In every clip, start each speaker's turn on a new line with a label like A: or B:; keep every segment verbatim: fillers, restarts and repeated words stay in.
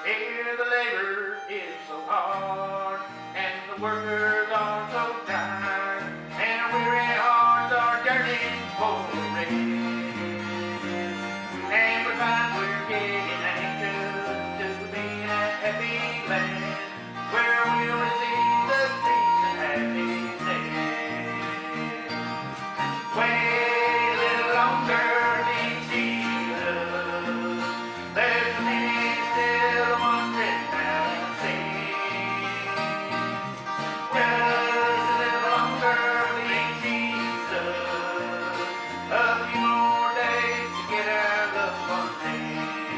A: Here the labor is so hard, and the workers are so tired, and our weary hearts are yearning for rest. And we find we're getting anxious to be in that happy land, where we'll receive the peace and happiness. Wait a little longer, dear Jesus. There's many still wandering out in sin. Just a little longer, dear Jesus. A few more days to get our loved ones in.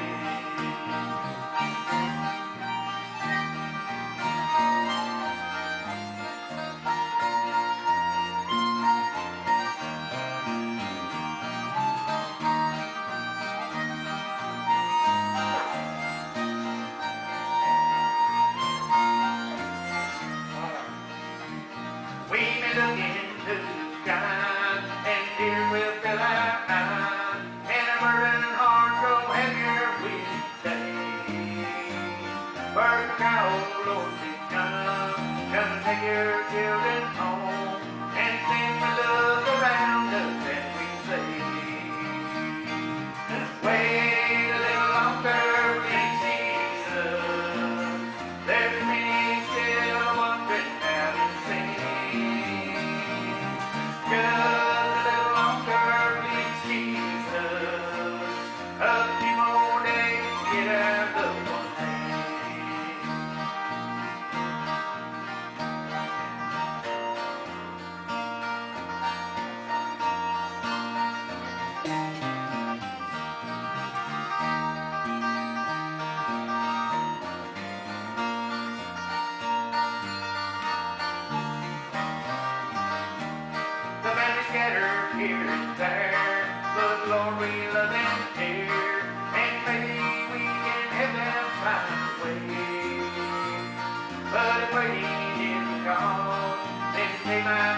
A: We may look into the sky, and tears will fill our eyes, and our burdened hearts grow heavier with each day. But now, oh Lord, please come, come and take your children home, and send the love around us as we say. Wait a little longer, please, Jesus. There's many still wandering out in sin. Just a little longer, please, Jesus. A few more days to get our loved ones in. The family scattered here and there, but Lord, we love them here, and maybe we can help them find a way. But if waiting is the cause, then take my